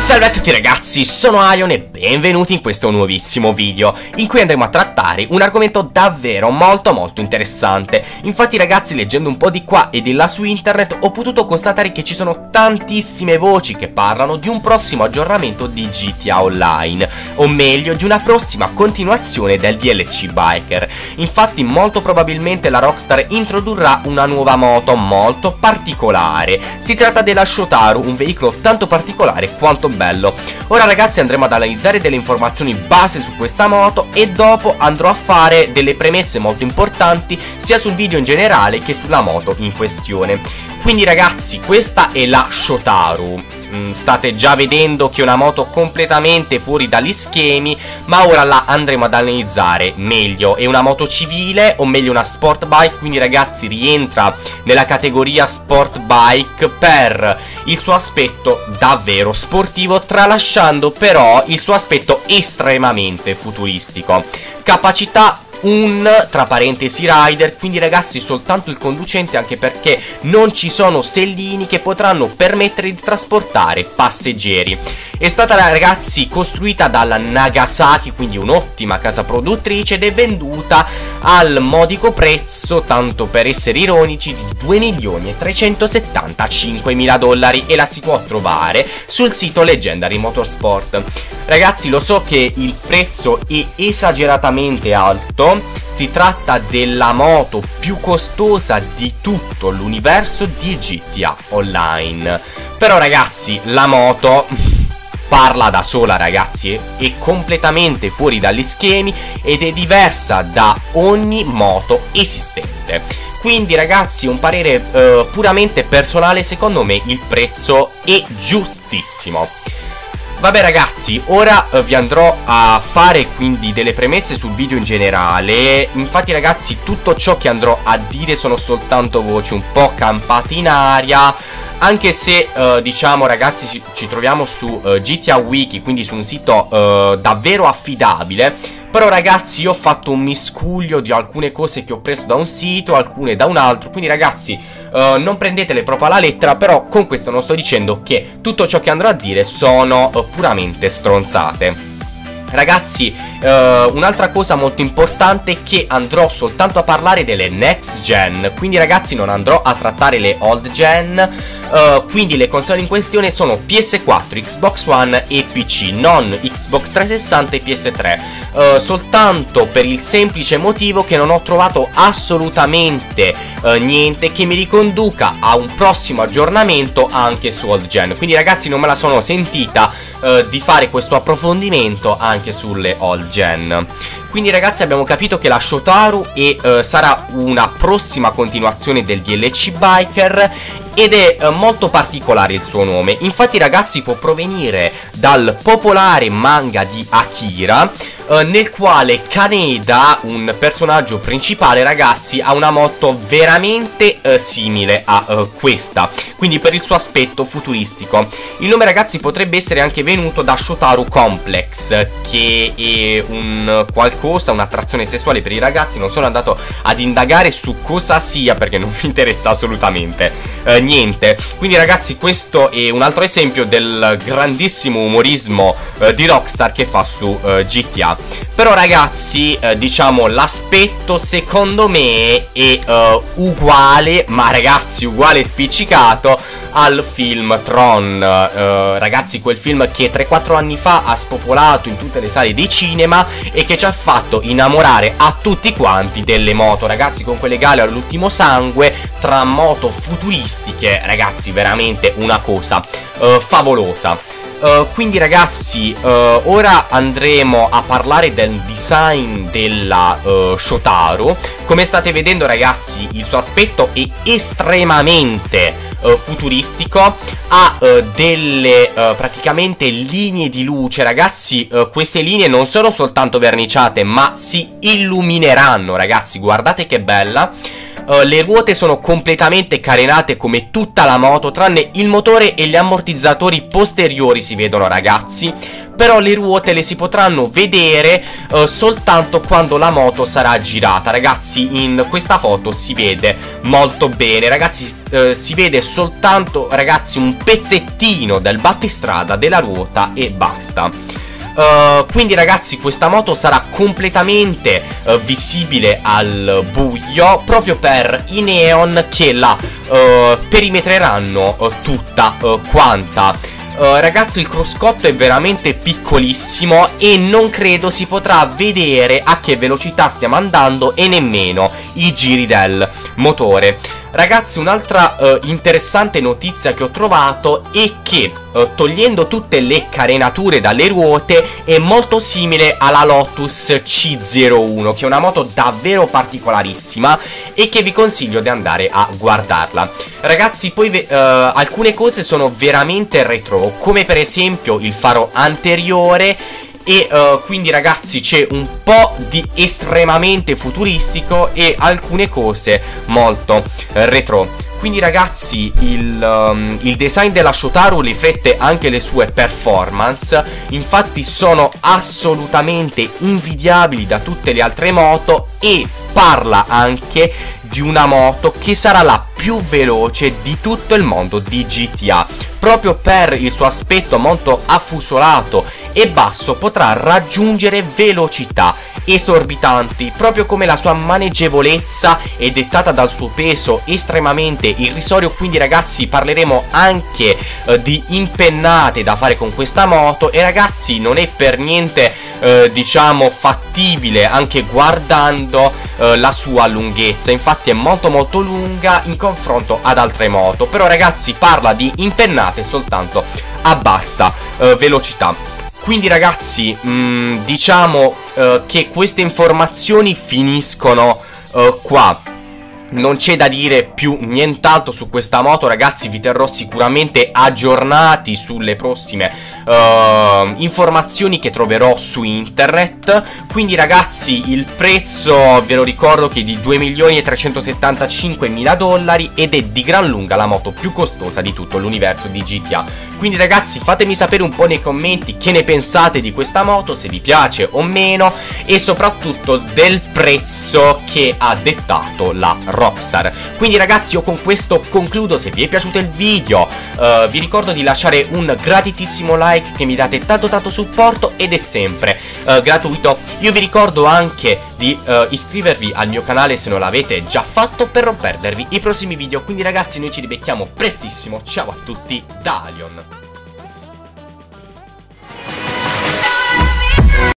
Salve a tutti ragazzi, sono Aion e benvenuti in questo nuovissimo video in cui andremo a trattare un argomento davvero molto interessante. Infatti ragazzi, leggendo un po' di qua e di là su internet ho potuto constatare che ci sono tantissime voci che parlano di un prossimo aggiornamento di GTA Online, o meglio di una prossima continuazione del DLC Biker. Infatti molto probabilmente la Rockstar introdurrà una nuova moto molto particolare. Si tratta della Shotaro, un veicolo tanto particolare quanto bello. Ora ragazzi andremo ad analizzare delle informazioni base su questa moto e dopo andrò a fare delle premesse molto importanti sia sul video in generale che sulla moto in questione. Quindi ragazzi, questa è la Shotaro. State già vedendo che è una moto completamente fuori dagli schemi, ma ora la andremo ad analizzare meglio. È una moto civile, o meglio una sport bike, quindi ragazzi rientra nella categoria sport bike per il suo aspetto davvero sportivo, tralasciando però il suo aspetto estremamente futuristico. Capacità tra parentesi rider, quindi ragazzi soltanto il conducente, anche perché non ci sono sellini che potranno permettere di trasportare passeggeri. È stata ragazzi costruita dalla Nagasaki, quindi un'ottima casa produttrice, ed è venduta al modico prezzo, tanto per essere ironici, di $2.375.000 e la si può trovare sul sito Legendary Motorsport. Ragazzi, lo so che il prezzo è esageratamente alto. Si tratta della moto più costosa di tutto l'universo di GTA Online. Però ragazzi, la moto parla da sola ragazzi, è completamente fuori dagli schemi ed è diversa da ogni moto esistente. Quindi ragazzi, un parere puramente personale, secondo me il prezzo è giustissimo. Vabbè ragazzi, ora vi andrò a fare quindi delle premesse sul video in generale. Infatti ragazzi, tutto ciò che andrò a dire sono soltanto voci un po' campate in aria, anche se diciamo ragazzi ci troviamo su GTA Wiki, quindi su un sito davvero affidabile. Però ragazzi, io ho fatto un miscuglio di alcune cose che ho preso da un sito, alcune da un altro. Quindi ragazzi, non prendetele proprio alla lettera. Però con questo non sto dicendo che tutto ciò che andrò a dire sono puramente stronzate. Ragazzi, un'altra cosa molto importante è che andrò soltanto a parlare delle next gen. Quindi ragazzi non andrò a trattare le old gen. Quindi le console in questione sono PS4, Xbox One e PC, non Xbox 360 e PS3. Soltanto per il semplice motivo che non ho trovato assolutamente niente che mi riconduca a un prossimo aggiornamento anche su old gen. Quindi ragazzi non me la sono sentita di fare questo approfondimento anche sulle old gen. Quindi ragazzi abbiamo capito che la Shotaro sarà una prossima continuazione del DLC Biker ed è molto particolare il suo nome. Infatti ragazzi può provenire dal popolare manga di Akira, nel quale Kaneda, un personaggio principale ragazzi, ha una moto veramente simile a questa, quindi per il suo aspetto futuristico. Il nome ragazzi potrebbe essere anche venuto da Shotaro Complex, che è un qualcosa, un'attrazione sessuale per i ragazzi. Non sono andato ad indagare su cosa sia perché non mi interessa assolutamente niente. Quindi ragazzi questo è un altro esempio del grandissimo umorismo di Rockstar che fa su GTA. Però ragazzi diciamo l'aspetto secondo me è uguale, ma ragazzi uguale spiccicato al film Tron. Ragazzi, quel film che 3-4 anni fa ha spopolato in tutte le sale dei cinema e che ci ha fatto innamorare a tutti quanti delle moto, ragazzi, con quelle gare all'ultimo sangue tra moto futuristiche, ragazzi, veramente una cosa favolosa. Quindi ragazzi, ora andremo a parlare del design della Shotaro. Come state vedendo ragazzi, il suo aspetto è estremamente futuristico. Ha delle praticamente linee di luce ragazzi. Queste linee non sono soltanto verniciate ma si illumineranno ragazzi, guardate che bella. Le ruote sono completamente carenate come tutta la moto, tranne il motore e gli ammortizzatori posteriori si vedono, ragazzi. Però le ruote le si potranno vedere soltanto quando la moto sarà girata. Ragazzi, in questa foto si vede molto bene, ragazzi. Si vede soltanto, ragazzi, un pezzettino del battistrada della ruota e basta. Quindi, ragazzi, questa moto sarà completamente visibile al buio, proprio per i neon che la perimetreranno tutta quanta. Ragazzi, il cruscotto è veramente piccolissimo e non credo si potrà vedere a che velocità stiamo andando e nemmeno i giri del motore. Ragazzi, un'altra interessante notizia che ho trovato è che togliendo tutte le carenature dalle ruote è molto simile alla Lotus C01, che è una moto davvero particolarissima e che vi consiglio di andare a guardarla. Ragazzi, poi alcune cose sono veramente retro, come per esempio il faro anteriore. E quindi, ragazzi, c'è un po' di estremamente futuristico e alcune cose molto retro. Quindi, ragazzi, il design della Shotaro riflette anche le sue performance. Infatti sono assolutamente invidiabili da tutte le altre moto e parla anche di una moto che sarà la più veloce di tutto il mondo di GTA. Proprio per il suo aspetto molto affusolato e basso potrà raggiungere velocità esorbitanti, proprio come la sua maneggevolezza è dettata dal suo peso estremamente irrisorio. Quindi, ragazzi, parleremo anche di impennate da fare con questa moto e, ragazzi, non è per niente diciamo fattibile anche guardando la sua lunghezza. Infatti è molto lunga in confronto ad altre moto, però, ragazzi, parla di impennate soltanto a bassa velocità. Quindi, ragazzi, diciamo che queste informazioni finiscono qua. Non c'è da dire più nient'altro su questa moto, ragazzi. Vi terrò sicuramente aggiornati sulle prossime informazioni che troverò su internet. Quindi, ragazzi, il prezzo ve lo ricordo che è di $2.375.000 ed è di gran lunga la moto più costosa di tutto l'universo di GTA. Quindi, ragazzi, fatemi sapere un po' nei commenti che ne pensate di questa moto, se vi piace o meno, e soprattutto del prezzo che ha dettato la Rockstar. Quindi, ragazzi, io con questo concludo. Se vi è piaciuto il video vi ricordo di lasciare un gratitissimo like, che mi date tanto supporto ed è sempre gratuito. Io vi ricordo anche di iscrivervi al mio canale se non l'avete già fatto, per non perdervi i prossimi video. Quindi, ragazzi, noi ci ribecchiamo prestissimo. Ciao a tutti da Alion.